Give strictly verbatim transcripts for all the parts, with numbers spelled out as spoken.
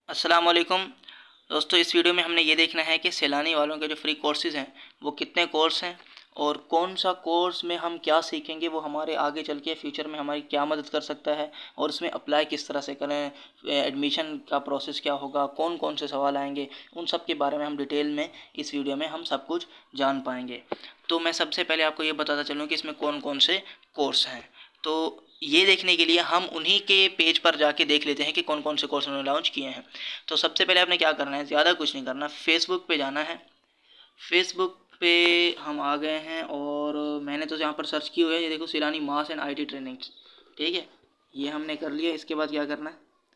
अस्सलाम वालेकुम दोस्तों। इस वीडियो में हमने ये देखना है कि सैलानी वालों के जो फ्री कोर्सेज़ हैं वो कितने कोर्स हैं और कौन सा कोर्स में हम क्या सीखेंगे, वो हमारे आगे चल के फ्यूचर में हमारी क्या मदद कर सकता है और उसमें अप्लाई किस तरह से करें, एडमिशन का प्रोसेस क्या होगा, कौन कौन से सवाल आएंगे, उन सब के बारे में हम डिटेल में इस वीडियो में हम सब कुछ जान पाएंगे। तो मैं सबसे पहले आपको ये बताता चलूँ कि इसमें कौन कौन से कोर्स हैं। तो ये देखने के लिए हम उन्हीं के पेज पर जाके देख लेते हैं कि कौन कौन से कोर्स उन्होंने लॉन्च किए हैं। तो सबसे पहले आपने क्या करना है, ज़्यादा कुछ नहीं करना, फेसबुक पे जाना है। फेसबुक पे हम आ गए हैं और मैंने तो यहाँ पर सर्च की हुई है, ये देखो सैलानी मास एंड आईटी ट्रेनिंग्स, ठीक है, ये हमने कर लिया। इसके बाद क्या करना है,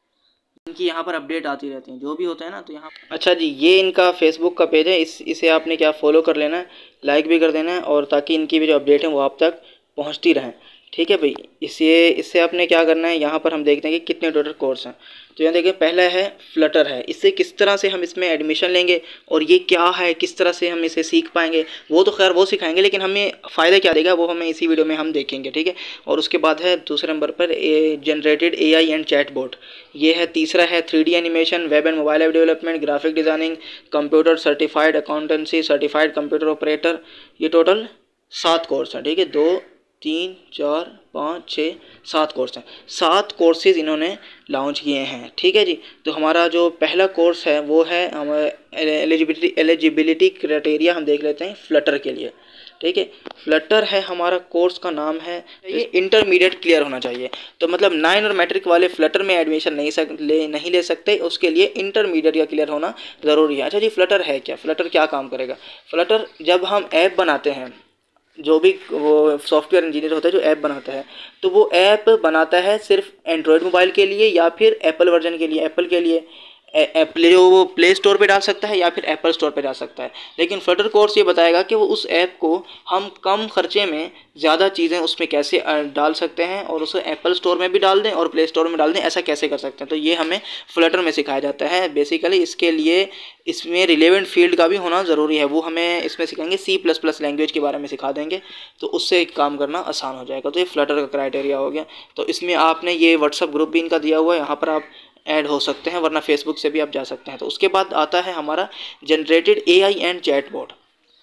इनकी यहाँ पर अपडेट आती रहती हैं जो भी होता है ना। तो यहाँ अच्छा जी, ये इनका फेसबुक का पेज है, इस इसे आपने क्या फॉलो कर लेना है, लाइक भी कर देना है, और ताकि इनकी भी जो अपडेट है वो आप तक पहुँचती रहें। ठीक है भाई, इसे इससे आपने क्या करना है, यहाँ पर हम देखते हैं कि कितने टोटल कोर्स हैं। तो यहाँ देखिए, पहला है फ्लटर है, इससे किस तरह से हम इसमें एडमिशन लेंगे और ये क्या है, किस तरह से हम इसे सीख पाएंगे, वो तो खैर वो सिखाएंगे, लेकिन हमें फ़ायदा क्या देगा वो हमें इसी वीडियो में हम देखेंगे। ठीक है, और उसके बाद है दूसरे नंबर पर generated A I and chatbot, ये है। तीसरा है three D animation, web and mobile app development, graphic designing, computer certified accountancy, certified computer operator. ये टोटल सात कोर्स हैं। ठीक है, दो तीन चार पाँच छः सात कोर्स हैं, सात कोर्सेज़ इन्होंने लॉन्च किए हैं। ठीक है जी, तो हमारा जो पहला कोर्स है वो है हमारे एलिजिबिलिटी एलिजिबिलिटी क्राइटेरिया, हम देख लेते हैं फ्लटर के लिए। ठीक है, फ्लटर है हमारा कोर्स का नाम है, ये इंटरमीडिएट क्लियर होना चाहिए। तो मतलब नाइन और मैट्रिक वाले फ्लटर में एडमिशन नहीं सक ले नहीं ले सकते, उसके लिए इंटरमीडिएट का क्लियर होना ज़रूरी है। अच्छा जी, फ्लटर है क्या, फ्लटर क्या काम करेगा। फ्लटर जब हम ऐप बनाते हैं, जो भी वो सॉफ्टवेयर इंजीनियर होता है जो ऐप बनाता है, तो वो ऐप बनाता है सिर्फ एंड्रॉयड मोबाइल के लिए या फिर एप्पल वर्जन के लिए। एप्पल के लिए एप्पल जो वो प्ले स्टोर पे डाल सकता है या फिर एप्पल स्टोर पे डाल सकता है। लेकिन फ्लटर कोर्स ये बताएगा कि वो उस ऐप को हम कम खर्चे में ज़्यादा चीज़ें उसमें कैसे डाल सकते हैं और उसे एप्पल स्टोर में भी डाल दें और प्ले स्टोर में डाल दें, ऐसा कैसे कर सकते हैं। तो ये हमें फ्लटर में सिखाया जाता है बेसिकली। इसके लिए इसमें रिलेवेंट फील्ड का भी होना ज़रूरी है, वो हमें इसमें सिखाएंगे। सी प्लस प्लस लैंग्वेज के बारे में सिखा देंगे, तो उससे काम करना आसान हो जाएगा। तो ये फ्लटर का क्राइटेरिया हो गया। तो इसमें आपने ये व्हाट्सअप ग्रुप भी इनका दिया हुआ है, यहाँ पर आप ऐड हो सकते हैं, वरना फेसबुक से भी आप जा सकते हैं। तो उसके बाद आता है हमारा generated A I and chatbot.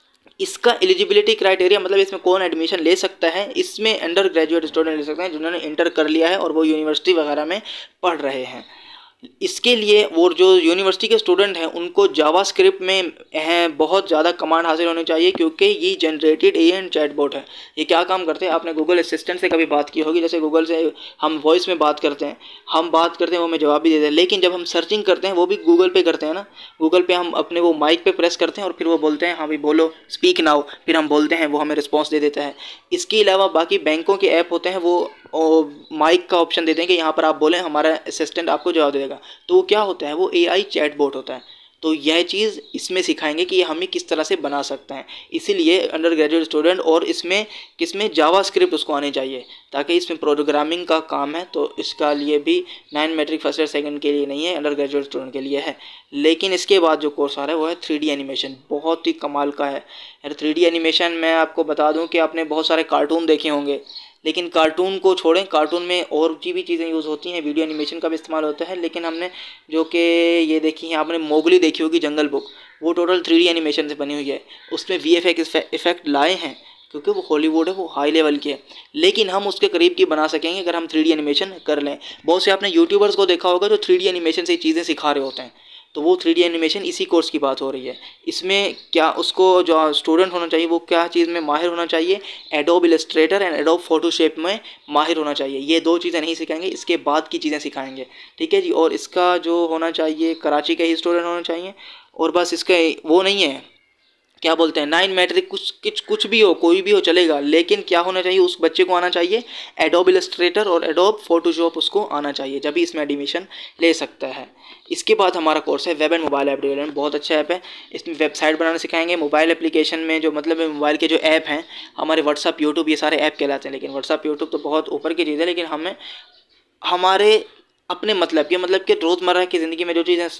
इसका एलिजिबिलिटी क्राइटेरिया मतलब इसमें कौन एडमिशन ले सकता है, इसमें अंडर ग्रेजुएट स्टूडेंट ले सकते हैं जिन्होंने इंटर कर लिया है और वो यूनिवर्सिटी वगैरह में पढ़ रहे हैं। इसके लिए वो जो यूनिवर्सिटी के स्टूडेंट हैं उनको जावास्क्रिप्ट में हैं बहुत ज़्यादा कमांड हासिल होनी चाहिए, क्योंकि ये जनरेटेड ए एंड चैटबॉट है। ये क्या काम करते हैं, आपने गूगल असिस्टेंट से कभी बात की होगी, जैसे गूगल से हम वॉइस में बात करते हैं, हम बात करते हैं वो हमें जवाब भी देते हैं, लेकिन जब हम सर्चिंग करते हैं वो भी गूगल पे करते हैं ना। गूगल पे हम अपने वो माइक पे प्रेस करते हैं और फिर वो बोलते हैं हाँ भाई बोलो, स्पीक नाउ, फिर हम बोलते हैं, वो हमें रिस्पॉन्स दे देता है। इसके अलावा बाकी बैंकों के ऐप होते हैं, वो माइक का ऑप्शन देते हैं कि यहाँ पर आप बोलें, हमारा असिस्टेंट आपको जवाब दे देगा। तो वो क्या होता है, वो ए आई चैटबॉट होता है। तो यह चीज़ इसमें सिखाएंगे कि ये हमें किस तरह से बना सकते हैं। इसीलिए अंडर ग्रेजुएट स्टूडेंट, और इसमें किसमें जावास्क्रिप्ट उसको आनी चाहिए, ताकि इसमें प्रोग्रामिंग का काम है। तो इसका लिए भी nine matric first year second के लिए नहीं है, अंडर ग्रेजुएट स्टूडेंट के लिए है। लेकिन इसके बाद जो कोर्स आ रहा है वो है थ्री डी एनिमेशन, बहुत ही कमाल का है यार। थ्री डी एनिमेशन मैं आपको बता दूं कि आपने बहुत सारे कार्टून देखे होंगे, लेकिन कार्टून को छोड़ें, कार्टून में और जी भी चीज़ें यूज़ होती हैं, वीडियो एनिमेशन का भी इस्तेमाल होता है। लेकिन हमने जो कि ये देखी है, आपने मोगली देखी होगी जंगल बुक, वो टोटल थ्री डी एनिमेशन से बनी हुई है। उसमें वी एफ एक्स इफेक्ट लाए हैं क्योंकि वो हॉलीवुड है, वो हाई लेवल की है, लेकिन हम उसके करीब की बना सकेंगे अगर हम थ्री डी एनिमेशन कर लें। बहुत से आपने यूट्यूबर्स को देखा होगा जो थ्री डी एनिमेशन से चीज़ें सिखा रहे होते हैं, तो वो थ्री डी एनिमेशन इसी कोर्स की बात हो रही है। इसमें क्या उसको जो स्टूडेंट होना चाहिए वो क्या चीज़ में माहिर होना चाहिए, Adobe Illustrator and Adobe Photoshop में माहिर होना चाहिए। ये दो चीज़ें नहीं सिखाएंगे, इसके बाद की चीज़ें सिखाएंगे। ठीक है जी, और इसका जो होना चाहिए कराची के ही स्टूडेंट होना चाहिए, और बस इसका वो नहीं है, क्या बोलते हैं, नाइन मैट्रिक कुछ कुछ कुछ भी हो, कोई भी हो चलेगा, लेकिन क्या होना चाहिए, उस बच्चे को आना चाहिए एडोब इलस्ट्रेटर और एडोब फोटोशॉप उसको आना चाहिए, जब भी इसमें एडमिशन ले सकता है। इसके बाद हमारा कोर्स है web and mobile app development, बहुत अच्छा ऐप है। इसमें वेबसाइट बनाना सिखाएंगे, मोबाइल एप्लीकेशन में जो मतलब मोबाइल के जो ऐप हैं हमारे व्हाट्सअप यूट्यूब ये सारे ऐप कहलाते हैं। लेकिन व्हाट्सअप यूट्यूब तो बहुत ऊपर की चीज़ है, लेकिन हमें हमारे अपने मतलब के मतलब कि रोज़मर्रा की ज़िंदगी में जो चीज़ें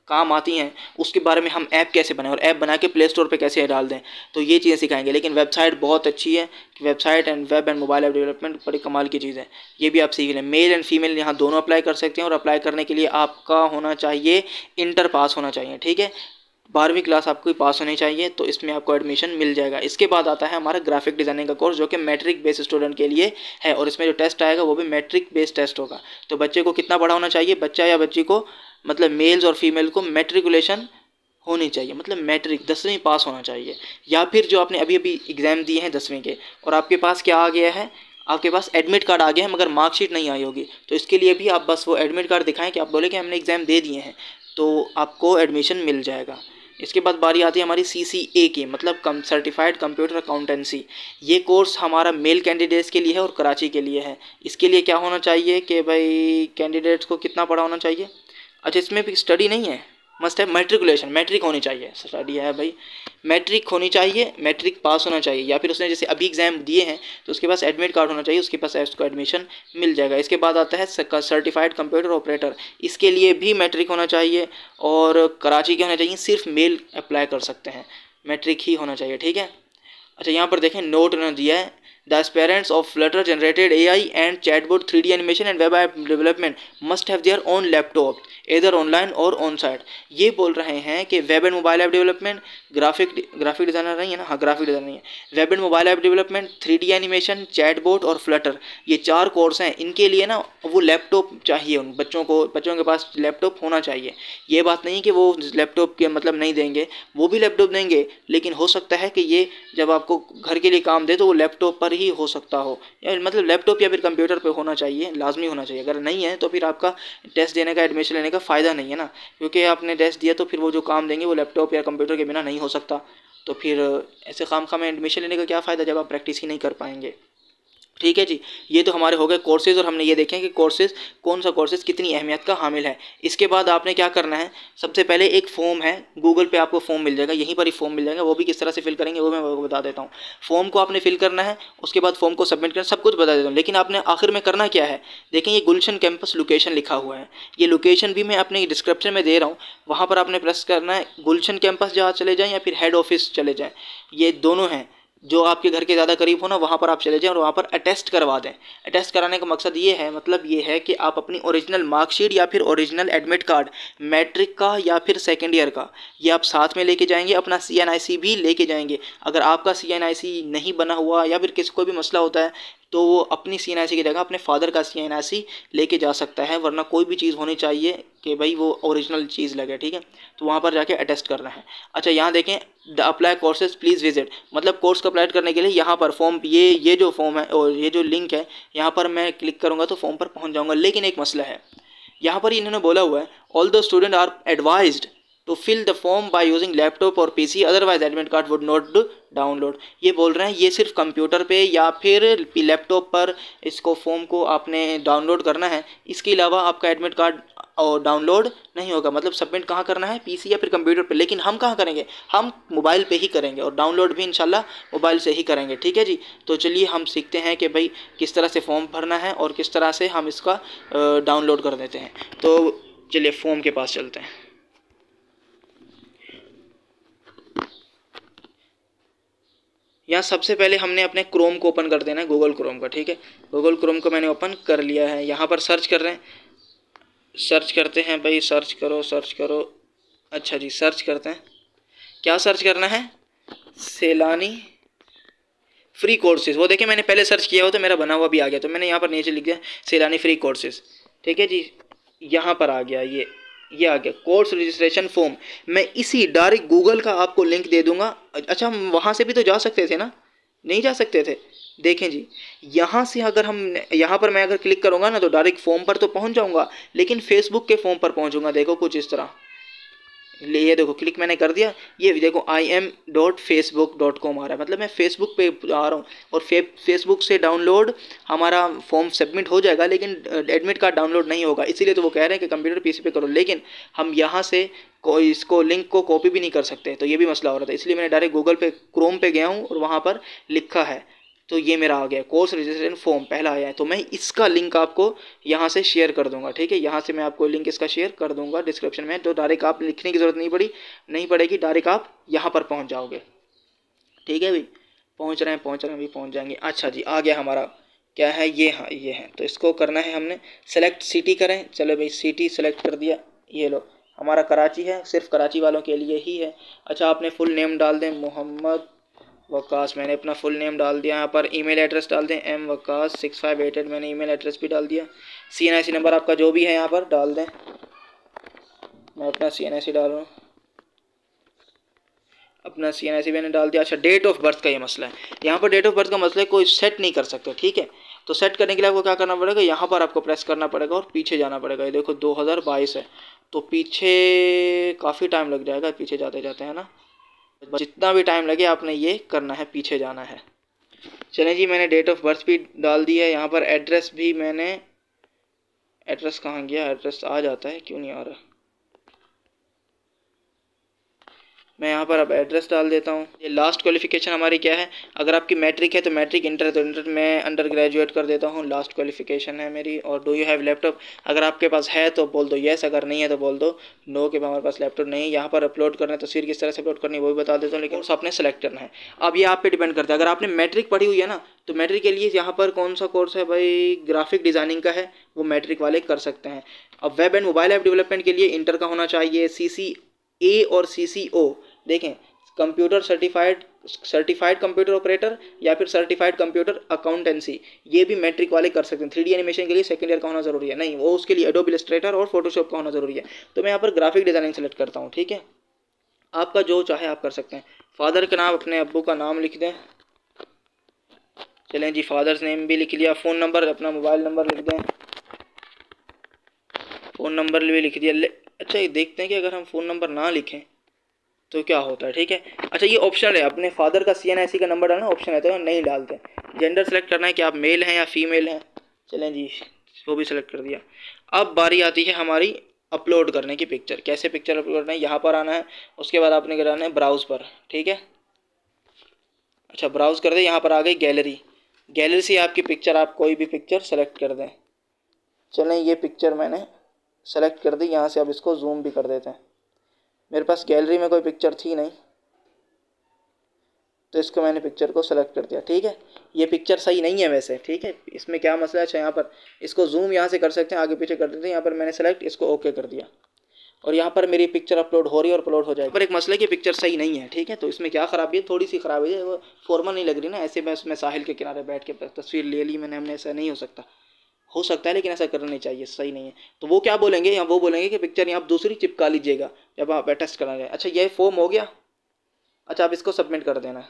काम आती हैं उसके बारे में हम ऐप कैसे बनाएं और ऐप बना के प्ले स्टोर पे कैसे डाल दें, तो ये चीज़ें सिखाएंगे। लेकिन वेबसाइट बहुत अच्छी है, website and web and mobile app development बड़ी कमाल की चीज़ है, ये भी आप सीख लें। मेल एंड फीमेल यहाँ दोनों अप्लाई कर सकते हैं और अप्लाई करने के लिए आपका होना चाहिए इंटर पास होना चाहिए, ठीक है, बारहवीं क्लास आपको पास होनी चाहिए, तो इसमें आपको एडमिशन मिल जाएगा। इसके बाद आता है हमारा ग्राफिक डिज़ाइनिंग का कोर्स जो कि मैट्रिक बेस्ड स्टूडेंट के लिए है और इसमें जो टेस्ट आएगा वो भी मैट्रिक बेस्ड टेस्ट होगा। तो बच्चे को कितना बड़ा होना चाहिए, बच्चा या बच्ची को मतलब मेल्स और फीमेल को मैट्रिकुलेशन होनी चाहिए, मतलब मैट्रिक दसवीं पास होना चाहिए, या फिर जो आपने अभी अभी एग्ज़ाम दिए हैं दसवीं के और आपके पास क्या आ गया है, आपके पास एडमिट कार्ड आ गया है मगर मार्कशीट नहीं आई होगी, तो इसके लिए भी आप बस वो एडमिट कार्ड दिखाएं कि आप बोले कि हमने एग्ज़ाम दे दिए हैं, तो आपको एडमिशन मिल जाएगा। इसके बाद बारी आती है हमारी सी सी ए की, मतलब कम सर्टिफाइड कंप्यूटर अकाउंटेंसी। ये कोर्स हमारा मेल कैंडिडेट्स के लिए है और कराची के लिए है। इसके लिए क्या होना चाहिए कि भाई कैंडिडेट्स को कितना पढ़ा होना चाहिए, अच्छा इसमें भी स्टडी नहीं है, मस्ट है मैट्रिकुलेशन, मैट्रिक होनी चाहिए, स्टडी है भाई, मैट्रिक होनी चाहिए, मैट्रिक पास होना चाहिए, या फिर उसने जैसे अभी एग्ज़ाम दिए हैं तो उसके पास एडमिट कार्ड होना चाहिए, उसके पास उसको एडमिशन मिल जाएगा। इसके बाद आता है सर्टिफाइड कंप्यूटर ऑपरेटर, इसके लिए भी मैट्रिक होना चाहिए और कराची के होना चाहिए, सिर्फ मेल अप्लाई कर सकते हैं, मैट्रिक ही होना चाहिए, ठीक है। अच्छा यहाँ पर देखें नोट उन्होंने दिया है, the aspirants of Flutter generated A I and chatbot three D animation and web app development must have their own laptop इधर ऑनलाइन और ऑन साइट। ये बोल रहे हैं कि web and mobile app development, graphic graphic designer नहीं है ना, हाँ ग्राफिक डिज़ाइनर नहीं है, web and mobile app development, three D animation, chatbot और फ्लटर, ये चार कोर्स हैं, इनके लिए ना वो लैपटॉप चाहिए, उन बच्चों को बच्चों के पास लैपटॉप होना चाहिए। ये बात नहीं कि वो लैपटॉप के मतलब नहीं देंगे, वो भी लैपटॉप देंगे, लेकिन हो सकता है कि ये जब आपको घर के लिए काम दे तो वो लैपटॉप पर ही हो सकता हो, या मतलब लैपटॉप या फिर कंप्यूटर पे होना चाहिए, लाजमी होना चाहिए। अगर नहीं है तो फिर आपका टेस्ट देने का, एडमिशन लेने का फ़ायदा नहीं है ना, क्योंकि आपने टेस्ट दिया तो फिर वो जो काम देंगे वो लैपटॉप या कंप्यूटर के बिना नहीं हो सकता, तो फिर ऐसे खाम खाम में एडमिशन लेने का क्या फ़ायदा जब आप प्रैक्टिस ही नहीं कर पाएंगे, ठीक है जी। ये तो हमारे हो गए कोर्सेज़ और हमने ये देखें कि कोर्सेज़ कौन सा कोर्सेज़ कितनी अहमियत का हामिल है। इसके बाद आपने क्या करना है, सबसे पहले एक फॉर्म है, गूगल पे आपको फॉर्म मिल जाएगा, यहीं पर ही फॉर्म मिल जाएगा, वो भी किस तरह से फिल करेंगे वो मैं बता देता हूँ। फॉर्म को आपने फिल करना है, उसके बाद फॉर्म को सबमिट करना, सब कुछ बता देता हूँ, लेकिन आपने आखिर में करना क्या है, देखें ये गुलशन कैंपस लोकेशन लिखा हुआ है, ये लोकेशन भी मैं अपने डिस्क्रिप्शन में दे रहा हूँ, वहाँ पर आपने प्रेस करना है, गुलशन कैंपस जहाँ चले जाएँ या फिर हेड ऑफिस चले जाएँ, ये दोनों हैं जो आपके घर के ज़्यादा करीब हो ना, वहाँ पर आप चले जाएं और वहाँ पर अटेस्ट करवा दें। अटेस्ट कराने का मकसद ये है, मतलब ये है कि आप अपनी ओरिजिनल मार्कशीट या फिर ओरिजिनल एडमिट कार्ड मैट्रिक का या फिर सेकेंड ईयर का, ये आप साथ में लेके जाएंगे, अपना सी एन आई सी भी लेके जाएंगे। अगर आपका सी एन आई सी नहीं बना हुआ या फिर किसी कोई भी मसला होता है तो वो अपनी सी एन आई सी की जगह अपने फादर का सी एन आई सी लेके जा सकता है, वरना कोई भी चीज़ होनी चाहिए कि भाई वो ओरिजिनल चीज़ लगे, ठीक है। तो वहाँ पर जाके अटेस्ट करना है। अच्छा यहाँ देखें the apply courses please visit, मतलब कोर्स को अप्लाई करने के लिए यहाँ पर फॉर्म, ये ये जो फॉर्म है और ये जो लिंक है यहाँ पर मैं क्लिक करूँगा तो फॉर्म पर पहुँच जाऊँगा। लेकिन एक मसला है, यहाँ पर इन्होंने बोला हुआ है all the student are advised to fill the form by using laptop और PC, otherwise admit card would not download. ये बोल रहे हैं ये सिर्फ कंप्यूटर पे या फिर लैपटॉप पर इसको फॉर्म को आपने डाउनलोड करना है, इसके अलावा आपका एडमिट कार्ड और डाउनलोड नहीं होगा। मतलब सबमिट कहाँ करना है, पीसी या फिर कंप्यूटर पे, लेकिन हम कहाँ करेंगे, हम मोबाइल पे ही करेंगे और डाउनलोड भी इंशाल्लाह मोबाइल से ही करेंगे, ठीक है जी। तो चलिए हम सीखते हैं कि भाई किस तरह से फॉर्म भरना है और किस तरह से हम इसका डाउनलोड कर देते हैं। तो चलिए फॉर्म के पास चलते हैं। यहाँ सबसे पहले हमने अपने क्रोम को ओपन कर देना है, गूगल क्रोम का, ठीक है। गूगल क्रोम को मैंने ओपन कर लिया है। यहाँ पर सर्च कर रहे हैं, सर्च करते हैं भाई, सर्च करो सर्च करो। अच्छा जी सर्च करते हैं, क्या सर्च करना है, सैलानी फ्री कोर्सेज। वो देखिए मैंने पहले सर्च किया हो तो मेरा बना हुआ भी आ गया, तो मैंने यहाँ पर नीचे लिख दिया सैलानी फ्री कोर्सेज, ठीक है जी। यहाँ पर आ गया, ये ये आ गया कोर्स रजिस्ट्रेशन फॉर्म। मैं इसी डायरेक्ट गूगल का आपको लिंक दे दूंगा। अच्छा हम वहाँ से भी तो जा सकते थे ना, नहीं जा सकते थे। देखें जी यहाँ से अगर हम यहाँ पर मैं अगर क्लिक करूँगा ना तो डायरेक्ट फॉर्म पर तो पहुँच जाऊँगा, लेकिन फेसबुक के फॉर्म पर पहुँचूँगा। देखो कुछ इस तरह, ये देखो क्लिक मैंने कर दिया, ये देखो I M dot Facebook dot com आ रहा है, मतलब मैं फेसबुक पे आ रहा हूँ और फे फेसबुक से डाउनलोड हमारा फॉर्म सबमिट हो जाएगा, लेकिन एडमिट कार्ड डाउनलोड नहीं होगा। इसीलिए तो वो कह रहे हैं कि कंप्यूटर पीसी पे करो, लेकिन हम यहाँ से कोई इसको लिंक को कॉपी भी नहीं कर सकते, तो ये भी मसला हो रहा था। इसलिए मैंने डायरेक्ट गूगल पे क्रोम पे गया हूँ और वहाँ पर लिखा है, तो ये मेरा आ गया कोर्स रजिस्ट्रेशन फॉर्म पहला आया है। तो मैं इसका लिंक आपको यहाँ से शेयर कर दूंगा, ठीक है। यहाँ से मैं आपको लिंक इसका शेयर कर दूंगा डिस्क्रिप्शन में, तो डायरेक्ट आप लिखने की ज़रूरत नहीं पड़ी नहीं पड़ेगी, डायरेक्ट आप यहाँ पर पहुँच जाओगे, ठीक है भाई। पहुँच रहे हैं पहुँच रहे हैं अभी पहुँच जाएंगे। अच्छा जी, आ गया हमारा, क्या है ये, हाँ ये है। तो इसको करना है हमने सेलेक्ट सिटी करें, चलो भाई सिटी सेलेक्ट कर दिया, ये लो हमारा कराची है, सिर्फ कराची वालों के लिए ही है। अच्छा आपने फुल नेम डाल दें मोहम्मद वकास, मैंने अपना फुल नेम डाल दिया। यहाँ पर ईमेल एड्रेस डाल दें M Waqas six five eight eight, मैंने ईमेल एड्रेस भी डाल दिया। सी एन आई सी नंबर आपका जो भी है यहाँ पर डाल दें, मैं अपना सी एन आई सी डाल रहा हूँ, अपना सी एन आई सी मैंने डाल दिया। अच्छा डेट ऑफ बर्थ का ये मसला है, यहाँ पर डेट ऑफ बर्थ का मसला है, कोई सेट नहीं कर सकते, ठीक है। तो सेट करने के लिए आपको क्या करना पड़ेगा, यहाँ पर आपको प्रेस करना पड़ेगा और पीछे जाना पड़ेगा। ये देखो दो हज़ार बाईस है, तो पीछे काफ़ी टाइम लग जाएगा पीछे जाते जाते, है ना। जितना भी टाइम लगे आपने ये करना है, पीछे जाना है। चलें जी, मैंने डेट ऑफ बर्थ भी डाल दिया है। यहाँ पर एड्रेस भी मैंने, एड्रेस कहाँ गया, एड्रेस आ जाता है क्यों नहीं आ रहा, मैं यहाँ पर अब एड्रेस डाल देता हूँ। ये लास्ट क्वालिफिकेशन हमारी क्या है, अगर आपकी मैट्रिक है तो मैट्रिक, इंटर है तो इंटर, मैं अंडर ग्रेजुएट कर देता हूँ, लास्ट क्वालिफिकेशन है मेरी। और डू यू हैव लैपटॉप, अगर आपके पास है तो बोल दो येस, अगर नहीं है तो बोल दो नो कि हमारे पास लैपटॉप नहीं है। यहाँ पर अपलोड करना है, तस्वीर किस तरह से अपलोड करनी है वो भी बता देता हूँ, लेकिन आपने सेलेक्ट करना है। अब ये आप पे डिपेंड करता है, अगर आपने मैट्रिक पढ़ी हुई है ना, तो मैट्रिक के लिए यहाँ पर कौन सा कोर्स है भाई, ग्राफिक डिज़ाइनिंग का है, वो मैट्रिक वाले कर सकते हैं। अब web and mobile app development के लिए इंटर का होना चाहिए, सी सी ए और सी सी ओ, देखें computer certified certified computer operator या फिर सर्टिफाइड कंप्यूटर अकाउंटेंसी, ये भी मैट्रिक वाले कर सकते हैं। थ्री डी एनिमेशन के लिए सेकंड ईयर का होना जरूरी है नहीं, वो उसके लिए एडोब इलस्ट्रेटर और फोटोशॉप का होना जरूरी है। तो मैं यहाँ पर ग्राफिक डिजाइनिंग सेलेक्ट करता हूँ, ठीक है। आपका जो चाहे आप कर सकते हैं। फादर का नाम, अपने अब्बू का नाम लिख दें, चलें जी फादर्स नेम भी लिख लिया। फ़ोन नंबर, अपना मोबाइल नंबर लिख दें, फ़ोन नंबर भी लिख दिया। अच्छा ये देखते हैं कि अगर हम फ़ोन नंबर ना लिखें तो क्या होता है, ठीक है। अच्छा ये ऑप्शन है, अपने फादर का सी एन आई सी का नंबर डालना ऑप्शन है, तो नहीं डालते। जेंडर सेलेक्ट करना है कि आप मेल हैं या फीमेल हैं, चलें जी वो भी सेलेक्ट कर दिया। अब बारी आती है हमारी अपलोड करने की पिक्चर, कैसे पिक्चर अपलोड करना है, यहाँ पर आना है, उसके बाद आपने कराना है ब्राउज़ पर, ठीक है। अच्छा ब्राउज़ कर दें, यहाँ पर आ गई गैलरी, गैलरी से आपकी पिक्चर, आप कोई भी पिक्चर सेलेक्ट कर दें। चलें ये पिक्चर मैंने सेलेक्ट कर दी, यहाँ से अब इसको जूम भी कर देते हैं। मेरे पास गैलरी में कोई पिक्चर थी नहीं, तो इसको मैंने पिक्चर को सेलेक्ट कर दिया, ठीक है। ये पिक्चर सही नहीं है वैसे, ठीक है, इसमें क्या मसला है। अच्छा यहाँ पर इसको जूम यहाँ से कर सकते हैं, आगे पीछे कर देते हैं। यहाँ पर मैंने सेलेक्ट, इसको ओके कर दिया और यहाँ पर मेरी पिक्चर अपलोड हो रही है और अपलोड हो जाएगी। पर एक मसला है कि पिक्चर सही नहीं है, ठीक है। तो इसमें क्या ख़राबी है, थोड़ी सी ख़राबी है, वो फॉर्मल नहीं लग रही ना। ऐसे मैं उसमें साहिल के किनारे बैठ के तस्वीर ले ली मैंने, हमने, ऐसा नहीं हो सकता, हो सकता है लेकिन ऐसा करना नहीं चाहिए, सही नहीं है। तो वो क्या बोलेंगे, या वो बोलेंगे कि पिक्चर यहाँ आप दूसरी चिपका लीजिएगा जब आप टेस्ट कराएंगे। अच्छा ये फॉर्म हो गया, अच्छा आप इसको सबमिट कर देना,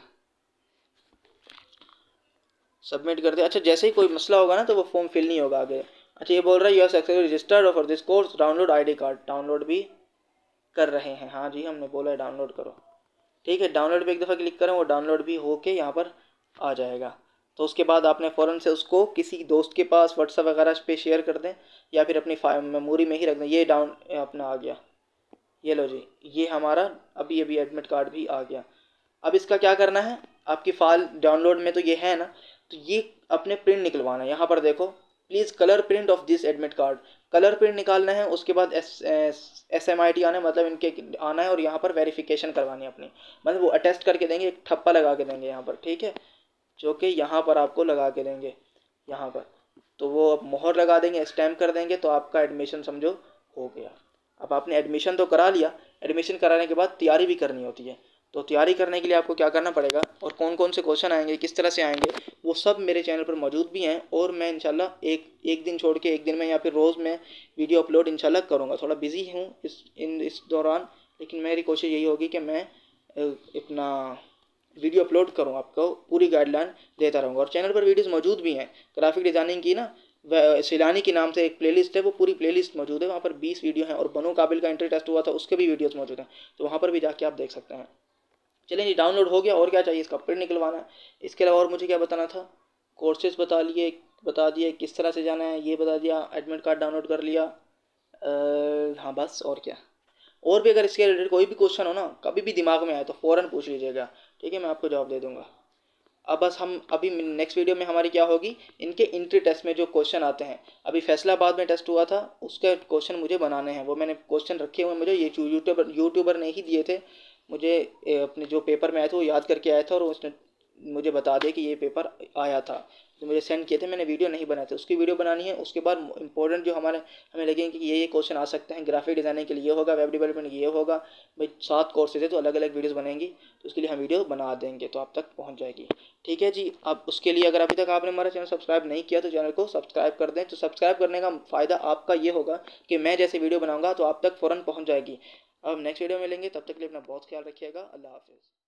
सबमिट कर दिया। अच्छा जैसे ही कोई मसला होगा ना तो वो फॉर्म फिल नहीं होगा आगे। अच्छा ये बोल रहा है you are successfully registered for this course, download ID card, download भी कर रहे हैं, हाँ जी हमने बोला है डाउनलोड करो, ठीक है। डाउनलोड पे एक दफ़ा क्लिक करें, वो डाउनलोड भी होके यहाँ पर आ जाएगा। तो उसके बाद आपने फ़ौरन से उसको किसी दोस्त के पास व्हाट्सएप वगैरह पे शेयर कर दें या फिर अपनी मेमोरी में ही रख दें। ये डाउन अपना आ गया, ये लो जी, ये हमारा अभी अभी एडमिट कार्ड भी आ गया। अब इसका क्या करना है, आपकी फ़ाइल डाउनलोड में तो ये है ना, तो ये अपने प्रिंट निकलवाना है। यहाँ पर देखो please colour print of this admit card, colour print निकालना है। उसके बाद S S M I T आना है, मतलब इनके आना है, और यहाँ पर वेरिफिकेशन करवानी है अपनी, मतलब वो अटेस्ट करके देंगे, एक ठप्पा लगा के देंगे यहाँ पर, ठीक है, जो कि यहाँ पर आपको लगा के देंगे यहाँ पर। तो वो अब मोहर लगा देंगे, स्टैम्प कर देंगे, तो आपका एडमिशन समझो हो गया। अब आपने एडमिशन तो करा लिया, एडमिशन कराने के बाद तैयारी भी करनी होती है। तो तैयारी करने के लिए आपको क्या करना पड़ेगा और कौन कौन से क्वेश्चन आएंगे, किस तरह से आएंगे, वो सब मेरे चैनल पर मौजूद भी हैं। और मैं इंशाल्लाह एक एक दिन छोड़ के एक दिन में या फिर रोज़ में वीडियो अपलोड इंशाल्लाह करूँगा। थोड़ा बिजी हूँ इस इन इस दौरान, लेकिन मेरी कोशिश यही होगी कि मैं अपना वीडियो अपलोड करूँ, आपको पूरी गाइडलाइन देता रहूँगा। और चैनल पर वीडियोज़ मौजूद भी हैं, ग्राफिक डिज़ाइनिंग की ना, सैलानी के नाम से एक प्लेलिस्ट है, वो पूरी प्लेलिस्ट मौजूद है, वहाँ पर बीस वीडियो हैं। और बनो काबिल का एंट्री टेस्ट हुआ था, उसके भी वीडियोस मौजूद हैं, तो वहाँ पर भी जाके आप देख सकते हैं। चलिए जी डाउनलोड हो गया, और क्या चाहिए, इसका प्रिंट निकलवाना है। इसके अलावा और मुझे क्या बताना था, कोर्सेज बता लिए बता दिए किस तरह से जाना है, ये बता दिया, एडमिट कार्ड डाउनलोड कर लिया, आ, हाँ बस, और क्या। और भी अगर इसके रिलेटेड कोई भी क्वेश्चन हो ना, कभी भी दिमाग में आए तो फ़ौरन पूछ लीजिएगा, ठीक है, मैं आपको जवाब दे दूँगा। अब बस हम अभी नेक्स्ट वीडियो में हमारी क्या होगी, इनके इंट्री टेस्ट में जो क्वेश्चन आते हैं, अभी फैसलाबाद में टेस्ट हुआ था उसके क्वेश्चन मुझे बनाने हैं, वो मैंने क्वेश्चन रखे हुए मुझे, ये यूट्यूबर यूट्यूबर ने ही दिए थे मुझे, अपने जो पेपर में आए थे वो याद करके आया था और उसने मुझे बता दिया कि ये पेपर आया था, जो मुझे सेंड किए थे, मैंने वीडियो नहीं बनाए थे, उसकी वीडियो बनानी है। उसके बाद इंपॉर्टेंट जो हमारे हमें लगेंगे कि ये ये क्वेश्चन आ सकते हैं, ग्राफिक डिज़ाइनिंग के लिए ये होगा, वेब डेवलपमेंट ये होगा, भाई सात कोर्सेज है तो अलग अलग वीडियोस बनेंगी, तो उसके लिए हम वीडियो बना देंगे तो आप तक पहुंच जाएगी। ठीक है जी। अब उसके लिए अगर अभी तक आपने हमारा चैनल सब्सक्राइब नहीं किया तो चैनल को सब्सक्राइब कर दें। तो सब्सक्राइब करने का फ़ायदा आपका ये होगा कि मैं जैसे वीडियो बनाऊंगा तो आप तक फ़ौरन पहुँच जाएगी। अब नेक्स्ट वीडियो में मिलेंगे, तब तक के लिए अपना बहुत ख्याल रखिएगा। अल्लाह हाफिज़।